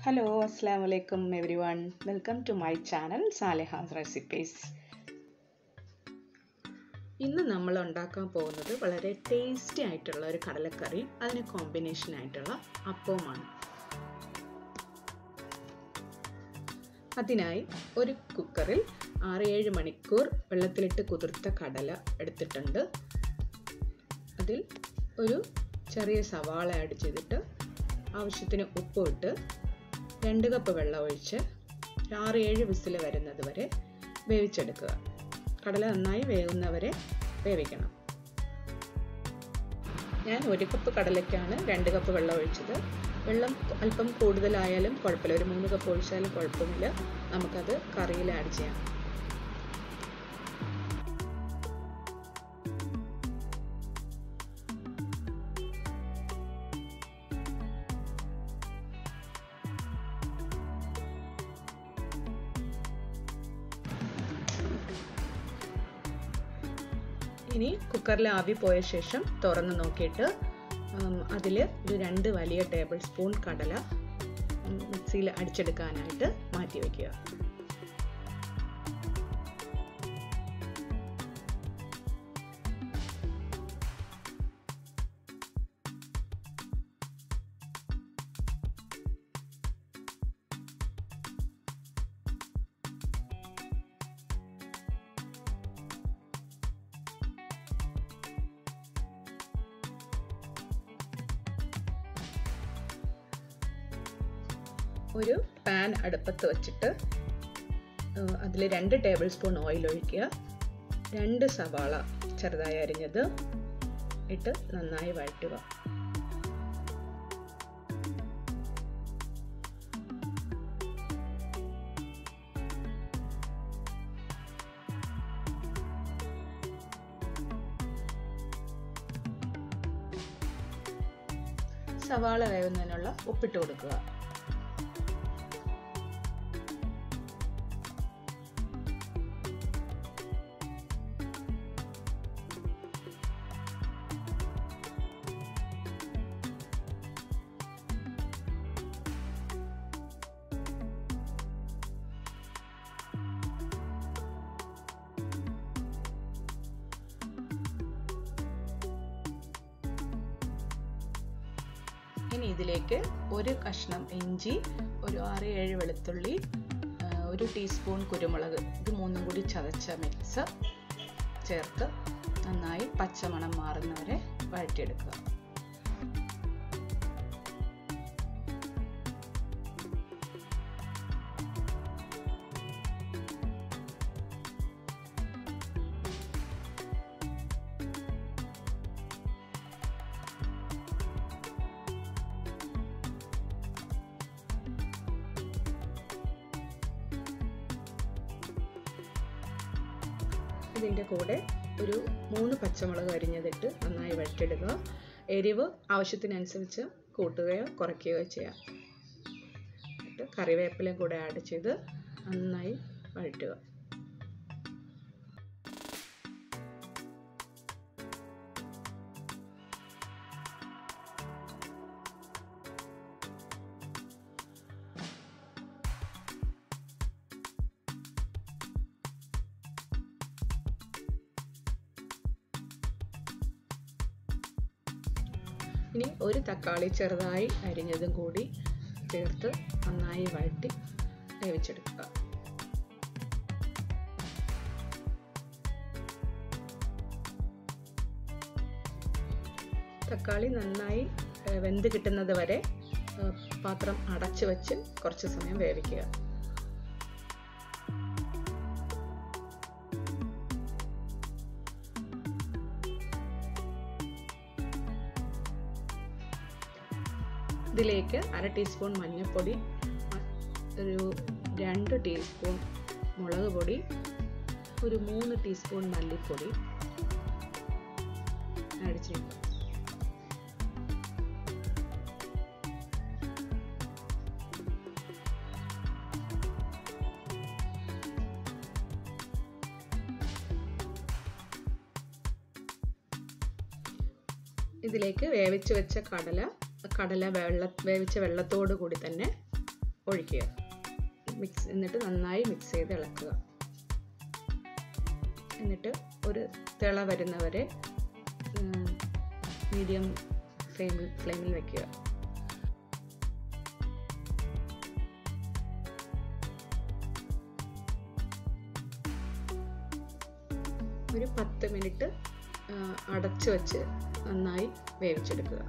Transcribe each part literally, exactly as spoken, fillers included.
Hello, Assalamu alaikum everyone. Welcome to my channel Saleha's Recipes. ഇന്ന് നമ്മൾ ഉണ്ടാക്കാൻ പോകുന്നത് വളരെ ടേസ്റ്റി ആയിട്ടുള്ള ഒരു കടലക്കറി, അതിന് കോമ്പിനേഷൻ ആയിട്ടുള്ള അപ്പമാണ്. അതിനായി ഒരു കുക്കറിൽ ആറ് ഏഴ് മണിക്കൂർ വെള്ളത്തിലിട്ട് കുതിർത്ത കടല എടുത്തിട്ടുണ്ട്. അതിൽ ഒരു ചെറിയ സവാള ആഡ് ചെയ്തിട്ട് ആവശ്യത്തിന് ഉപ്പ് ഇട്ട് രണ്ട് കപ്പ് വെള്ളം ഒഴിച്ച് ആറ് ഏഴ് വിസിൽ വരുന്നത് വരെ വേവിച്ചെടുക്കുക. കടല നന്നായി വേവുന്നവരെ വേവിക്കണം. ഞാൻ ഒരു കപ്പ് കടലയ്ക്കാണ് രണ്ട് കപ്പ് വെള്ളം ഒഴിച്ചത്. വെള്ളം അല്പം കൂടുതലായാലും കുഴപ്പമില്ല, ഒരു മൂന്ന് കപ്പ് ഒഴിച്ചാലും കുഴപ്പമില്ല. നമുക്കത് കറിയിൽ ആഡ് ചെയ്യാം. ഇനി കുക്കറിൽ ആവി പോയ ശേഷം തുറന്ന് നോക്കിയിട്ട് അതിൽ ഒരു രണ്ട് വലിയ ടേബിൾ സ്പൂൺ കടല മിക്സിയിൽ അടിച്ചെടുക്കാനായിട്ട് മാറ്റി വയ്ക്കുക. ഒരു പാൻ അടുപ്പത്ത് വെച്ചിട്ട് അതിൽ രണ്ട് ടേബിൾ സ്പൂൺ ഓയിൽ ഒഴിക്കുക. രണ്ട് സവാള ചെറുതായി അരിഞ്ഞത് ഇട്ട് നന്നായി വഴറ്റുക. സവാള വേവുന്നതിനുള്ള ഉപ്പിട്ട് കൊടുക്കുക. ഇനി ഇതിലേക്ക് ഒരു കഷ്ണം ഇഞ്ചി, ഒരു ആറ് ഏഴ് വെളുത്തുള്ളി, ഒരു ടീസ്പൂൺ കുരുമുളക്, ഇത് മൂന്നും കൂടി ചതച്ച മിക്സ് ചേർത്ത് നന്നായി പച്ചമണം മാറുന്നവരെ വഴറ്റിയെടുക്കുക. ഇതിൻ്റെ കൂടെ ഒരു മൂന്ന് പച്ചമുളക് അരിഞ്ഞതിട്ട് നന്നായി വഴറ്റിടുക. എരിവ് ആവശ്യത്തിനനുസരിച്ച് കൂട്ടുകയോ കുറയ്ക്കുകയോ ചെയ്യാം. എന്നിട്ട് കറിവേപ്പിലയും കൂടെ ആഡ് ചെയ്ത് നന്നായി വഴറ്റുക. ഇനി ഒരു തക്കാളി ചെറുതായി അരിഞ്ഞതും കൂടി ചേർത്ത് നന്നായി വഴറ്റി വേവിച്ചെടുക്കുക. തക്കാളി നന്നായി വെന്ത് കിട്ടുന്നത് വരെ പാത്രം അടച്ചു വെച്ച് കുറച്ച് സമയം വേവിക്കുക. ഇതിലേക്ക് അര ടീസ്പൂൺ മഞ്ഞൾപ്പൊടി, ഒരു രണ്ട് ടീസ്പൂൺ മുളക് പൊടി, ഒരു മൂന്ന് ടീസ്പൂൺ മല്ലിപ്പൊടി ആഡ് ചെയ്യുക. ഇതിലേക്ക് വേവിച്ച് വെച്ച കടല കടല വെള്ള വേവിച്ച വെള്ളത്തോടു കൂടി തന്നെ ഒഴിക്കുക. മിക്സ് എന്നിട്ട് നന്നായി മിക്സ് ചെയ്ത് ഇളക്കുക. എന്നിട്ട് ഒരു തിള വരുന്നവരെ മീഡിയം ഫ്ലെയിമിൽ ഫ്ലെയിമിൽ വെക്കുക. ഒരു പത്ത് മിനിറ്റ് അടച്ചു വെച്ച് നന്നായി വേവിച്ചെടുക്കുക.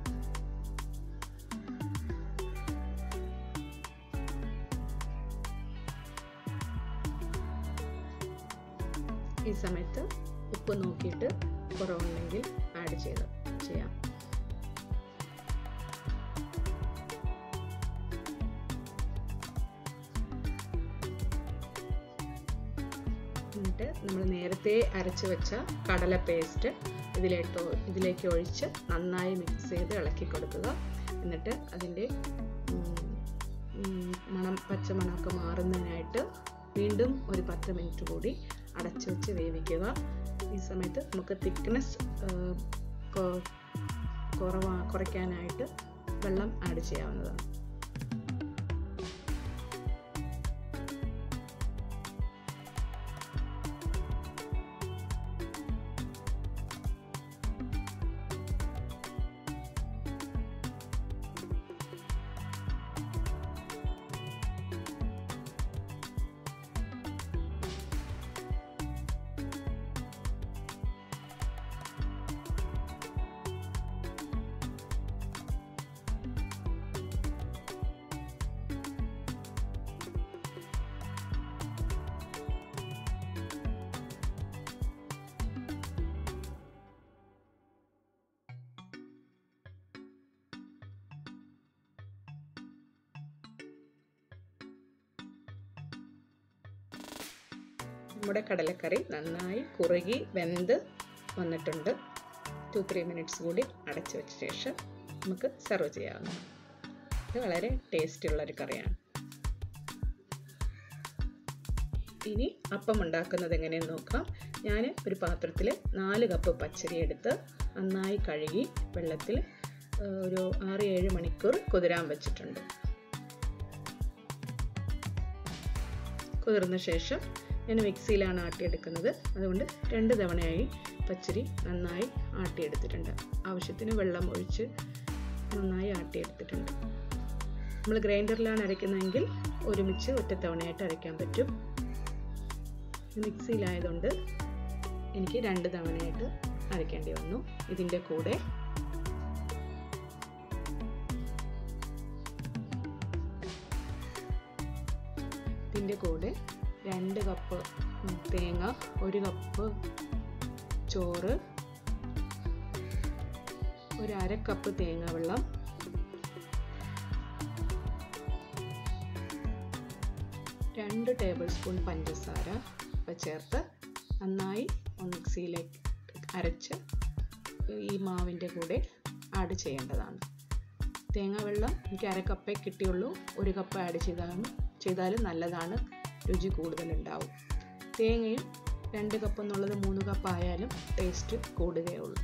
ഈ സമയത്ത് ഉപ്പ് നോക്കിയിട്ട് കുറവുണ്ടെങ്കിൽ ആഡ് ചെയ്ത് ചെയ്യാം. എന്നിട്ട് നമ്മൾ നേരത്തെ അരച്ചു വെച്ച കടല പേസ്റ്റ് ഇതിലേക്ക് ഇതിലേക്ക് ഒഴിച്ച് നന്നായി മിക്സ് ചെയ്ത് ഇളക്കി കൊടുക്കുക. എന്നിട്ട് അതിൻ്റെ മണം പച്ചമണമൊക്കെ മാറുന്നതിനായിട്ട് വീണ്ടും ഒരു പത്ത് മിനിറ്റ് കൂടി അടച്ചു വെച്ച് വേവിക്കുക. ഈ സമയത്ത് നമുക്ക് തിക്നെസ് കുറവാ കുറയ്ക്കാനായിട്ട് വെള്ളം ആഡ് ചെയ്യാവുന്നതാണ്. നമ്മുടെ കടലക്കറി നന്നായി കുറുകി വെന്ത് വന്നിട്ടുണ്ട്. ടു ത്രീ മിനിറ്റ്സ് കൂടി അടച്ചു വെച്ച ശേഷം നമുക്ക് സെർവ് ചെയ്യാവുന്നതാണ്. ഇത് വളരെ ടേസ്റ്റുള്ളൊരു കറിയാണ്. ഇനി അപ്പം ഉണ്ടാക്കുന്നത് എങ്ങനെയെന്ന് നോക്കാം. ഞാൻ ഒരു പാത്രത്തിൽ നാല് കപ്പ് പച്ചരി എടുത്ത് നന്നായി കഴുകി വെള്ളത്തിൽ ഒരു ആറ് ഏഴ് മണിക്കൂർ കുതിരാൻ വെച്ചിട്ടുണ്ട്. കുതിർന്ന ശേഷം ഞാൻ മിക്സിയിലാണ് ആട്ടിയെടുക്കുന്നത്. അതുകൊണ്ട് രണ്ട് തവണയായി പച്ചരി നന്നായി ആട്ടിയെടുത്തിട്ടുണ്ട്. ആവശ്യത്തിന് വെള്ളം ഒഴിച്ച് നന്നായി ആട്ടിയെടുത്തിട്ടുണ്ട്. നമ്മൾ ഗ്രൈൻഡറിലാണ് അരയ്ക്കുന്നതെങ്കിൽ ഒരുമിച്ച് ഒറ്റത്തവണയായിട്ട് അരയ്ക്കാൻ പറ്റും. മിക്സിയിലായതുകൊണ്ട് എനിക്ക് രണ്ട് തവണയായിട്ട് അരയ്ക്കേണ്ടി വന്നു. ഇതിൻ്റെ കൂടെ ഇതിൻ്റെ കൂടെ രണ്ട് കപ്പ് തേങ്ങ, ഒരു കപ്പ് ചോറ്, ഒരു അര കപ്പ് തേങ്ങ വെള്ളം, രണ്ട് ടേബിൾ സ്പൂൺ പഞ്ചസാര ചേർത്ത് നന്നായി മിക്സിയിലേക്ക് അരച്ച് ഈ മാവിൻ്റെ കൂടെ ആഡ് ചെയ്യേണ്ടതാണ്. തേങ്ങ വെള്ളം എനിക്ക് അര കപ്പേ കിട്ടിയുള്ളൂ. ഒരു കപ്പ് ആഡ് ചെയ്താലും ചെയ്താലും നല്ലതാണ്, രുചി കൂടുതലുണ്ടാവും. തേങ്ങയും രണ്ട് കപ്പ് എന്നുള്ളത് മൂന്ന് കപ്പ് ആയാലും ടേസ്റ്റ് കൂടുകയുള്ളൂ.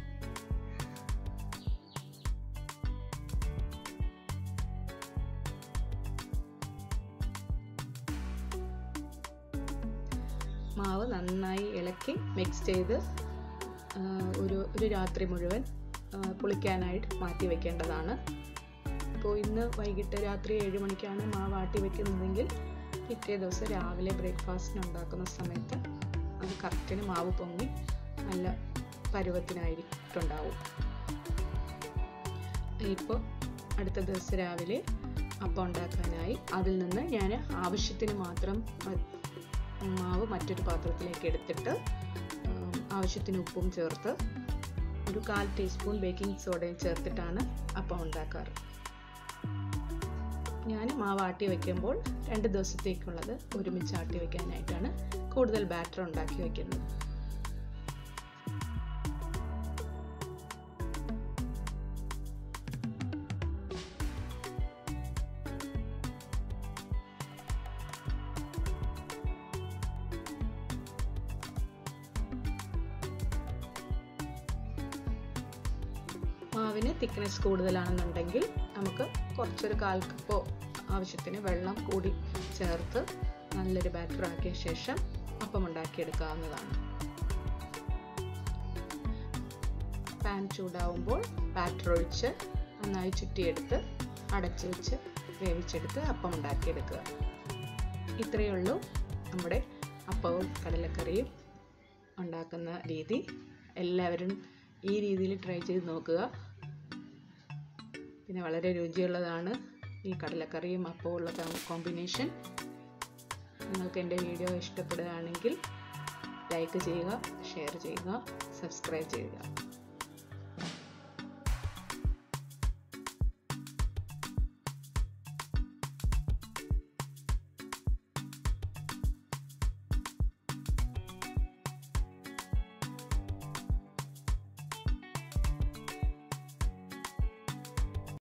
മാവ് നന്നായി ഇളക്കി മിക്സ് ചെയ്ത് ഒരു ഒരു രാത്രി മുഴുവൻ പുളിക്കാനായിട്ട് മാറ്റി വെക്കേണ്ടതാണ്. ഇപ്പോൾ ഇന്ന് വൈകിട്ട് രാത്രി ഏഴ് മണിക്കാണ് മാവ് ആട്ടി വെക്കുന്നതെങ്കിൽ പിറ്റേ ദിവസം രാവിലെ ബ്രേക്ക്ഫാസ്റ്റിന് ഉണ്ടാക്കുന്ന സമയത്ത് അത് കറക്റ്റിന് മാവ് പൊങ്ങി നല്ല പരുവത്തിനായിട്ടുണ്ടാവും. ഇപ്പോൾ അടുത്ത ദിവസം രാവിലെ അപ്പം ഉണ്ടാക്കാനായി അതിൽ നിന്ന് ഞാൻ ആവശ്യത്തിന് മാത്രം മാവ് മറ്റൊരു പാത്രത്തിലേക്ക് എടുത്തിട്ട് ആവശ്യത്തിന് ഉപ്പും ചേർത്ത് ഒരു കാൽ ടീസ്പൂൺ ബേക്കിംഗ് സോഡയും ചേർത്തിട്ടാണ് അപ്പം ഉണ്ടാക്കാറ്. ഞാൻ മാവ് ആട്ടി വയ്ക്കുമ്പോൾ രണ്ട് ദിവസത്തേക്കുള്ളത് ഒരുമിച്ച് ആട്ടി വയ്ക്കാനായിട്ടാണ് കൂടുതൽ ബാറ്റർ ഉണ്ടാക്കി വയ്ക്കുന്നത്. മാവിന് തിക്നെസ് കൂടുതലാണെന്നുണ്ടെങ്കിൽ നമുക്ക് കുറച്ചൊരു കാൽ കപ്പോ ആവശ്യത്തിന് വെള്ളം കൂടി ചേർത്ത് നല്ലൊരു ബാറ്റർ ആക്കിയ ശേഷം അപ്പം ഉണ്ടാക്കിയെടുക്കാവുന്നതാണ്. പാൻ ചൂടാവുമ്പോൾ ബാറ്റർ ഒഴിച്ച് നന്നായി ചുറ്റിയെടുത്ത് അടച്ചു വെച്ച് വേവിച്ചെടുത്ത് അപ്പം ഉണ്ടാക്കിയെടുക്കുക. ഇത്രയേ ഉള്ളൂ നമ്മുടെ അപ്പവും കടലക്കറിയും ഉണ്ടാക്കുന്ന രീതി. എല്ലാവരും ഈ രീതിയിൽ ട്രൈ ചെയ്ത് നോക്കുക. പിന്നെ വളരെ രുചിയുള്ളതാണ് ഈ കടലക്കറിയും അപ്പവും ഉള്ള കോമ്പിനേഷൻ. നിങ്ങൾക്ക് എൻ്റെ വീഡിയോ ഇഷ്ടപ്പെടുകയാണെങ്കിൽ ലൈക്ക് ചെയ്യുക, ഷെയർ ചെയ്യുക, സബ്സ്ക്രൈബ് ചെയ്യുക.